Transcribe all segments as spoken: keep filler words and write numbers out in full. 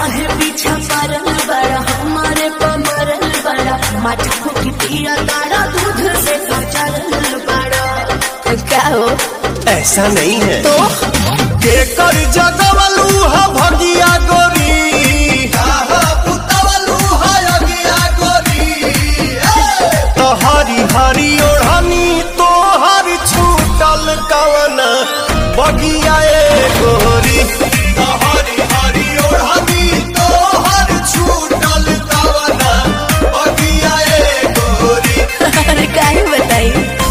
काहे पीछा परल बड़ा हमारे पमरल बड़ा मटको की पिया तारा दूध से कचरल बड़ा। क्या हो ऐसा नहीं है तो के कर जगवलू हा भगिया गोरी तो हरी हरी ओढ़नी तो हर छूटल कवन बगिया ए गोरी तो हरी हरी ओढ़नी तो हर छूटल कवन बगिया ए गोरी। अरे काहे बताई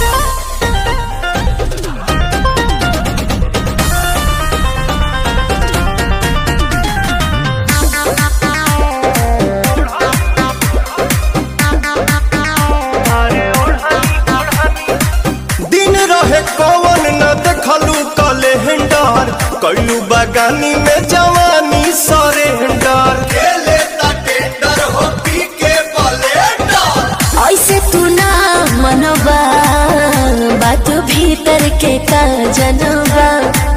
कौन न देखलू कैलेंडर कैलू बगानी में जवानी सरेंडर खेले टेंडर हो पी के ब्लेंडर। ऐसे तू ना मनवा बात भीतर के का जनवा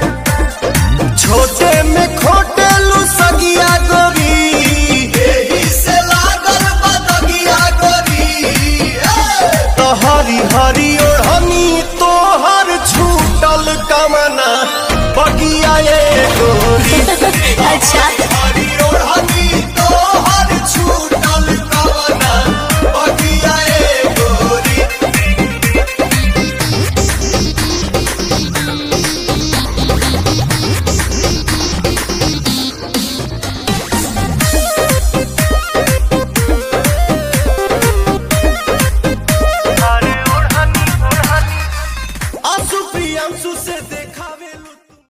छोटे में खोटे लू सगिया गोरी एही से लागल बदगिया गोरी तो हरी हरी ओढ़नी तो हर छूटल कमना बगिया ए गोरी। अच्छा